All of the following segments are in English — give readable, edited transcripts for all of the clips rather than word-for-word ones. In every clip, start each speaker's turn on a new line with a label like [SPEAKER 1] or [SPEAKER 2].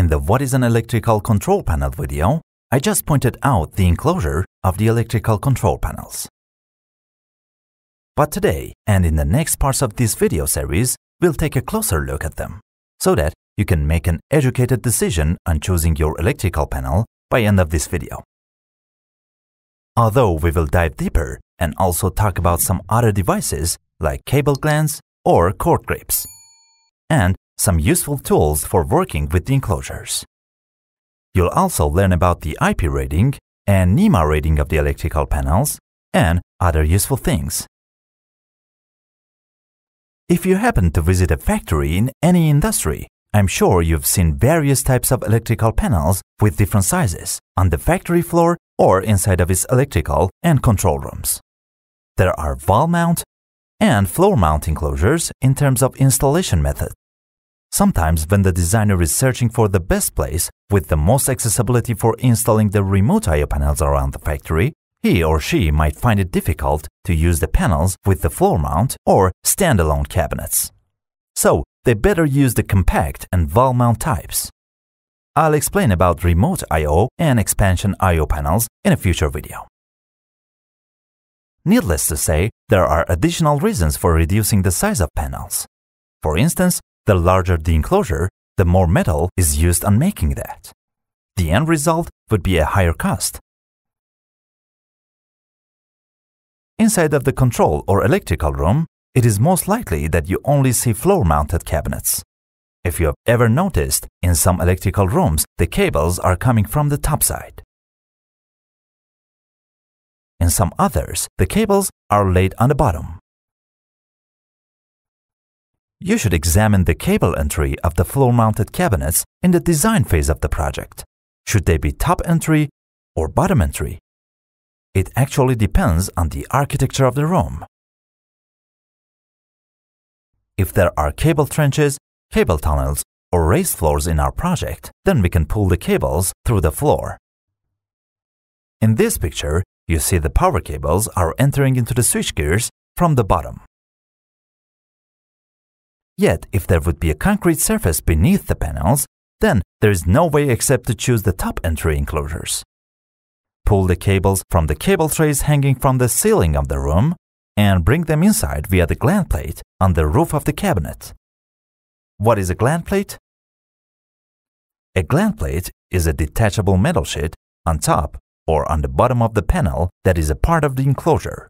[SPEAKER 1] the What is an electrical control panel video, I just pointed out the enclosure of the electrical control panels. But today, and in the next parts of this video series, we'll take a closer look at them, so that you can make an educated decision on choosing your electrical panel by end of this video. Although we will dive deeper and also talk about some other devices like cable glands or cord grips, and some useful tools for working with the enclosures. You'll also learn about the IP rating and NEMA rating of the electrical panels and other useful things. If you happen to visit a factory in any industry, I'm sure you've seen various types of electrical panels with different sizes on the factory floor or inside of its electrical and control rooms. There are wall mount and floor mount enclosures in terms of installation method. Sometimes when the designer is searching for the best place with the most accessibility for installing the remote I/O panels around the factory, he or she might find it difficult to use the panels with the floor mount or standalone cabinets. So they better use the compact and wall mount types. I'll explain about remote I/O and expansion I/O panels in a future video. Needless to say, there are additional reasons for reducing the size of panels. For instance, the larger the enclosure, the more metal is used on making that. The end result would be a higher cost. Inside of the control or electrical room, it is most likely that you only see floor-mounted cabinets. If you have ever noticed, in some electrical rooms, the cables are coming from the top side. In some others, the cables are laid on the bottom. You should examine the cable entry of the floor-mounted cabinets in the design phase of the project. Should they be top entry or bottom entry? It actually depends on the architecture of the room. If there are cable trenches, cable tunnels, or raised floors in our project, then we can pull the cables through the floor. In this picture, you see the power cables are entering into the switchgears from the bottom. Yet, if there would be a concrete surface beneath the panels, then there is no way except to choose the top entry enclosures. Pull the cables from the cable trays hanging from the ceiling of the room and bring them inside via the gland plate on the roof of the cabinet. What is a gland plate? A gland plate is a detachable metal sheet on top or on the bottom of the panel that is a part of the enclosure.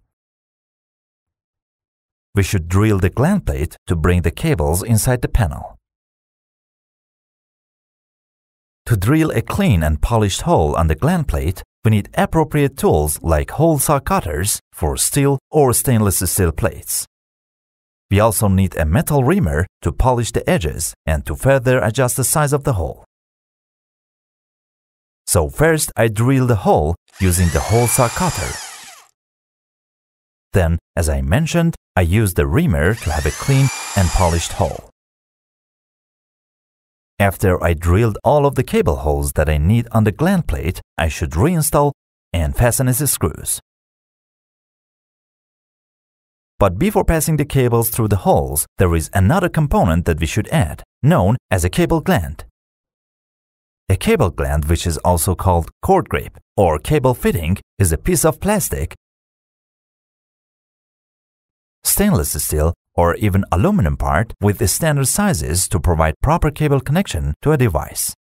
[SPEAKER 1] We should drill the gland plate to bring the cables inside the panel. To drill a clean and polished hole on the gland plate, we need appropriate tools like hole saw cutters for steel or stainless steel plates. We also need a metal reamer to polish the edges and to further adjust the size of the hole. So first I drill the hole using the hole saw cutter. Then, as I mentioned, I use the reamer to have a clean and polished hole. After I drilled all of the cable holes that I need on the gland plate, I should reinstall and fasten its screws. But before passing the cables through the holes, there is another component that we should add, known as a cable gland. A cable gland, which is also called cord grip or cable fitting, is a piece of plastic, stainless steel, or even aluminum part with the standard sizes to provide proper cable connection to a device.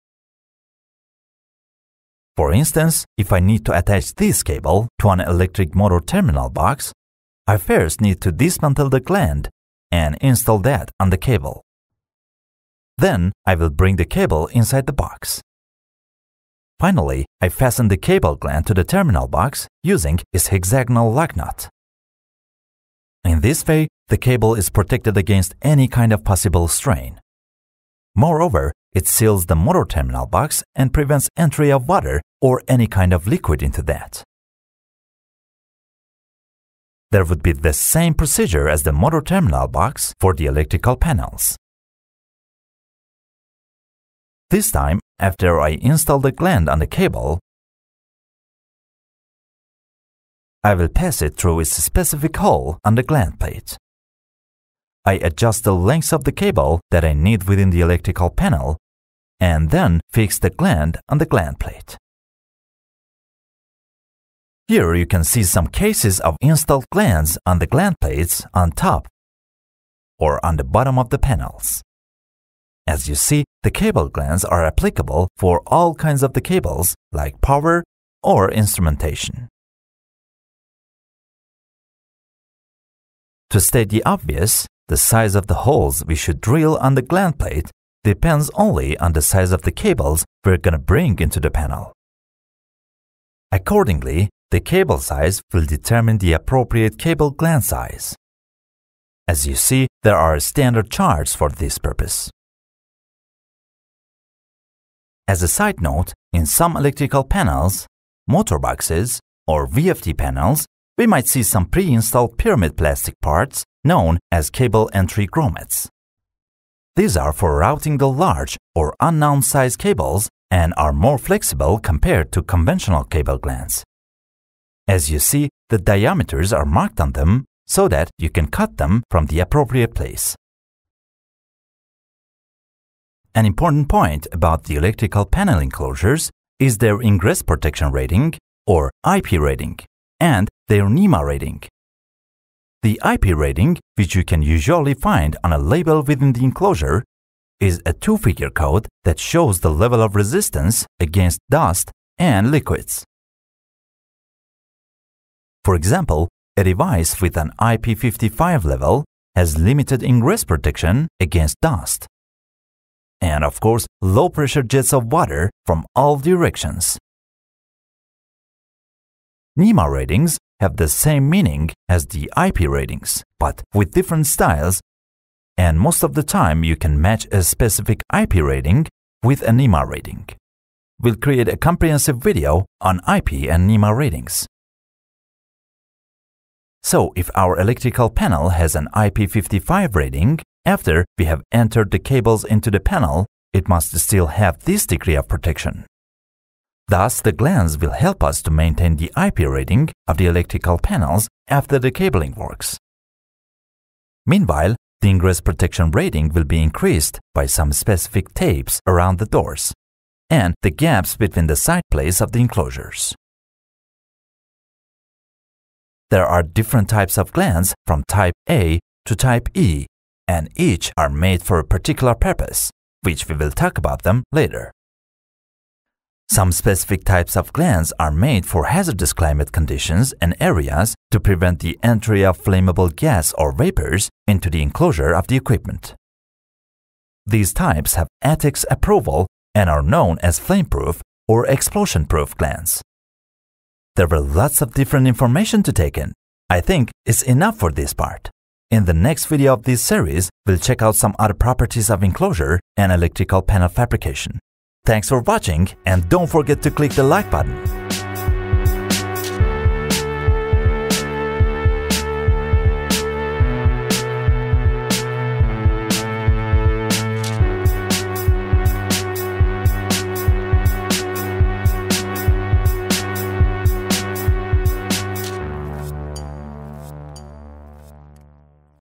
[SPEAKER 1] For instance, if I need to attach this cable to an electric motor terminal box, I first need to dismantle the gland and install that on the cable. Then I will bring the cable inside the box. Finally, I fasten the cable gland to the terminal box using its hexagonal lock nut. In this way, the cable is protected against any kind of possible strain. Moreover, it seals the motor terminal box and prevents entry of water or any kind of liquid into that. There would be the same procedure as the motor terminal box for the electrical panels. This time, after I install the gland on the cable, I will pass it through its specific hole on the gland plate. I adjust the length of the cable that I need within the electrical panel and then fix the gland on the gland plate. Here you can see some cases of installed glands on the gland plates on top or on the bottom of the panels. As you see, the cable glands are applicable for all kinds of the cables like power or instrumentation. To state the obvious, the size of the holes we should drill on the gland plate depends only on the size of the cables we're going to bring into the panel. Accordingly, the cable size will determine the appropriate cable gland size. As you see, there are standard charts for this purpose. As a side note, in some electrical panels, motor boxes, or VFD panels, we might see some pre-installed pyramid plastic parts known as cable entry grommets. These are for routing the large or unknown size cables and are more flexible compared to conventional cable glands. As you see, the diameters are marked on them so that you can cut them from the appropriate place. An important point about the electrical panel enclosures is their ingress protection rating, or IP rating, and their NEMA rating. The IP rating, which you can usually find on a label within the enclosure, is a 2-figure code that shows the level of resistance against dust and liquids. For example, a device with an IP55 level has limited ingress protection against dust. And of course, low-pressure jets of water from all directions. NEMA ratings have the same meaning as the IP ratings, but with different styles, and most of the time you can match a specific IP rating with a NEMA rating. We'll create a comprehensive video on IP and NEMA ratings. So if our electrical panel has an IP55 rating, after we have entered the cables into the panel, it must still have this degree of protection. Thus, the glands will help us to maintain the IP rating of the electrical panels after the cabling works. Meanwhile, the ingress protection rating will be increased by some specific tapes around the doors and the gaps between the side plates of the enclosures. There are different types of glands from type A to type E, and each are made for a particular purpose, which we will talk about them later. Some specific types of glands are made for hazardous climate conditions and areas to prevent the entry of flammable gas or vapors into the enclosure of the equipment. These types have ATEX approval and are known as flame-proof or explosion-proof glands. There were lots of different information to take in. I think it's enough for this part. In the next video of this series, we'll check out some other properties of enclosure and electrical panel fabrication. Thanks for watching, and don't forget to click the like button.